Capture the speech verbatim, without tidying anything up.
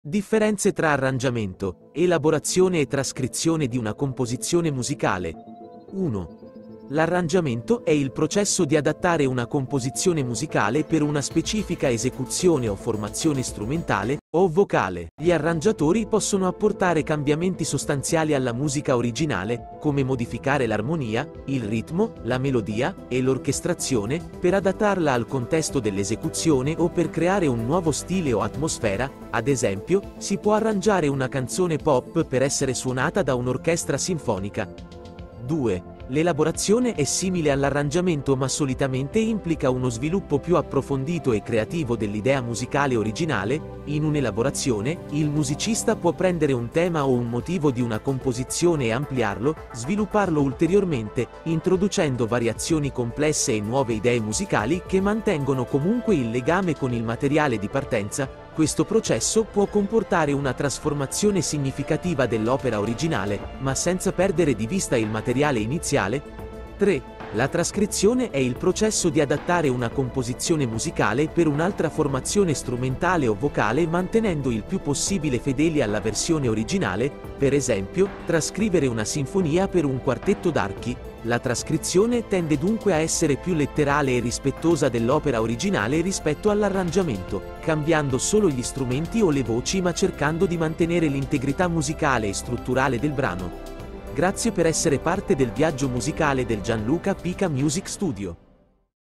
Differenze tra arrangiamento, elaborazione e trascrizione di una composizione musicale. uno. L'arrangiamento è il processo di adattare una composizione musicale per una specifica esecuzione o formazione strumentale o vocale. Gli arrangiatori possono apportare cambiamenti sostanziali alla musica originale, come modificare l'armonia, il ritmo, la melodia e l'orchestrazione, per adattarla al contesto dell'esecuzione o per creare un nuovo stile o atmosfera. Ad esempio, si può arrangiare una canzone pop per essere suonata da un'orchestra sinfonica. due. L'elaborazione è simile all'arrangiamento, ma solitamente implica uno sviluppo più approfondito e creativo dell'idea musicale originale. In un'elaborazione, il musicista può prendere un tema o un motivo di una composizione e ampliarlo, svilupparlo ulteriormente, introducendo variazioni complesse e nuove idee musicali che mantengono comunque il legame con il materiale di partenza. Questo processo può comportare una trasformazione significativa dell'opera originale, ma senza perdere di vista il materiale iniziale. tre. La trascrizione è il processo di adattare una composizione musicale per un'altra formazione strumentale o vocale, mantenendo il più possibile fedeli alla versione originale. Per esempio, trascrivere una sinfonia per un quartetto d'archi. La trascrizione tende dunque a essere più letterale e rispettosa dell'opera originale rispetto all'arrangiamento, cambiando solo gli strumenti o le voci ma cercando di mantenere l'integrità musicale e strutturale del brano. Grazie per essere parte del viaggio musicale del Gianluca Pica Music Studio.